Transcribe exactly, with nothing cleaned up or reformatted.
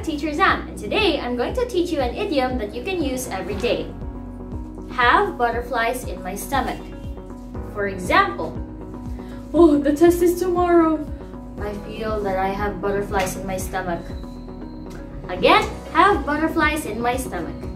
Teacher Zam, and today I'm going to teach you an idiom that you can use every day. Have butterflies in my stomach. For example, oh, the test is tomorrow. I feel that I have butterflies in my stomach. Again, have butterflies in my stomach.